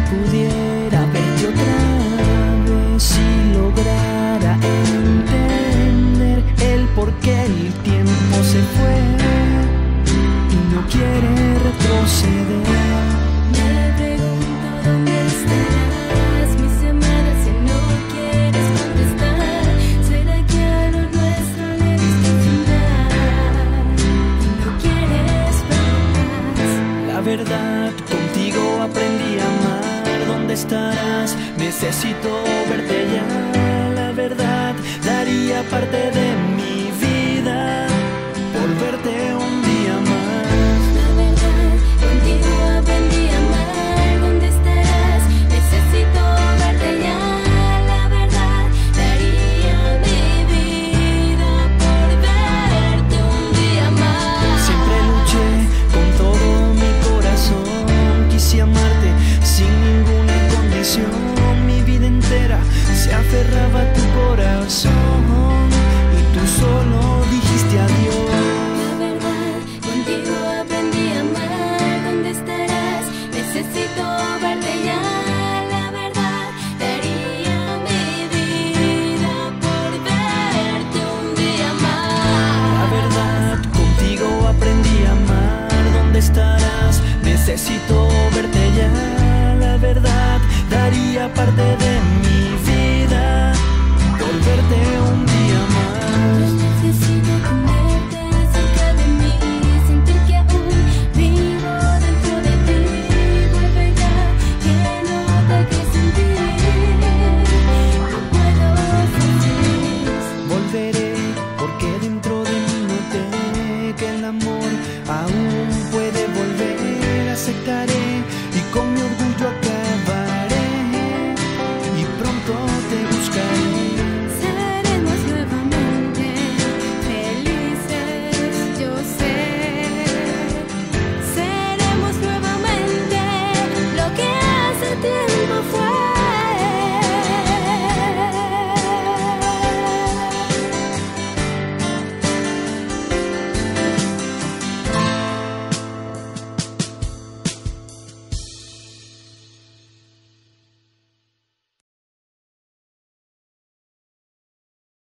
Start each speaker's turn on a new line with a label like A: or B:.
A: pudiera verte otra vez, si lograra entender el por qué el tiempo se fue y no quiere retroceder.
B: Me pregunto dónde estarás, mis amadas, si no quieres contestar. ¿Será que a lo nuestro le diste final y no quieres más?
A: La verdad, contigo aprendí a amar. ¿Dónde estarás? Necesito verte ya. La verdad, daría parte de mi vida por verte un día más.
B: La verdad, contigo aprendí a amar. ¿Dónde estarás? Necesito verte ya. La verdad, daría mi vida por verte un día más.
A: Siempre luché con todo mi corazón. Quise amarte sin ninguna condición. Mi vida entera se aferraba a tu corazón y tú solo dijiste adiós.
B: La verdad, contigo aprendí a amar. ¿Dónde estarás? Necesito verte ya. La verdad, daría mi vida por verte un día más.
A: La verdad, contigo aprendí a amar. ¿Dónde estarás? Necesito verte ya. La verdad, daría parte de mi vida por verte un día más.
B: Necesito tenerte cerca de mí, sentir que aún vivo dentro de ti. Vuelve ya, que no te que sentir. No puedo ser feliz.
A: Volveré porque dentro de mí noté que el amor aún puede volver. Aceptaré